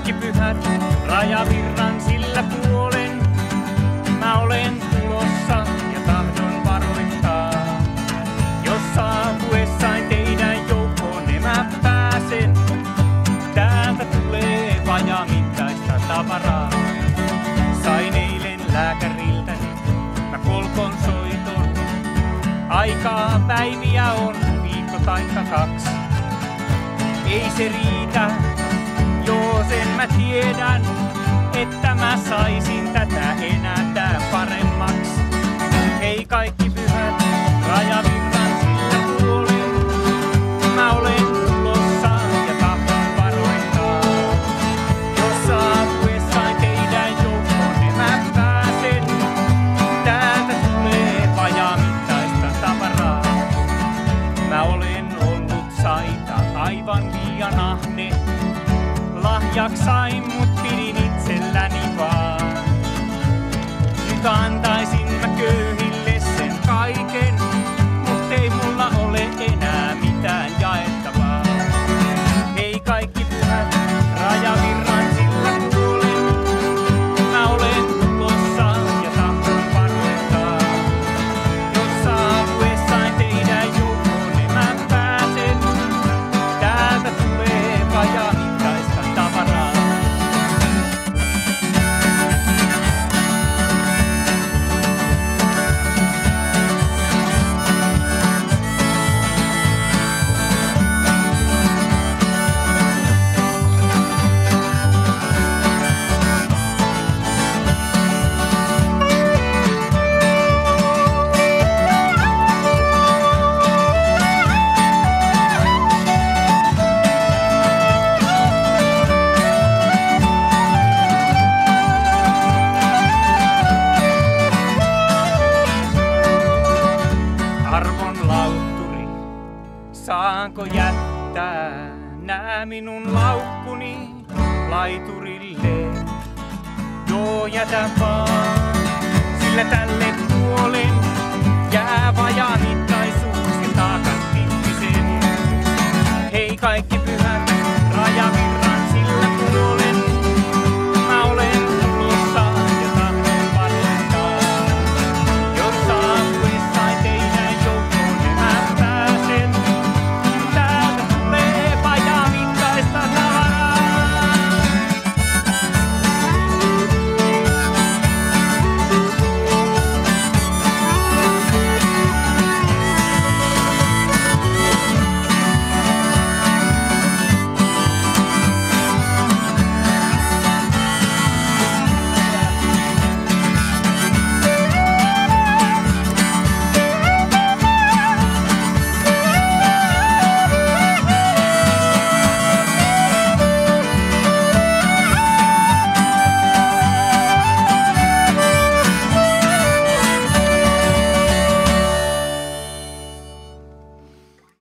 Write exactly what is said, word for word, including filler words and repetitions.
kaikki pyhät rajavirran sillä puolen. Mä olen tulossa ja tahdon varoittaa. Jos saapuessain teidän joukkoonne mä pääsen, täältä tulee vajamittaista tavaraa. Sain eilen lääkäriltäni mä kolkon soiton. Aikaa päiviä on viikko taikka kaksi. Ei se riitä, joo sen mä tiedän, että mä saisin tätä enää paremmaks. Hei kaikki pyhät rajavirran sillä puolen, mä olen tulossa ja tahdon varoittaa. Jos saapuessain teidän joukkoonne mä pääsen, täältä tulee vajamittaista tavaraa. Mä olen ollut saita aivan liian ahne. Lahjaks sain, mut pidin itselläni vaan. Nyt antaisin mä köyhille sen kaiken, mut ei mulla ole enää mitään jaettavaa. Hei kaikki pyhät rajavirran sillä puolen, mä olen tulossa ja tahdon varoittaa. Jos saapuessain teidän joukkoonne mä pääsen, täältä tulee vajamittaista tavaraa. Arvon lautturi, saanko jättää nää minun laukkuni laiturille? Joo, jätä vaan, sillä tälle puolen jää vajamittaista.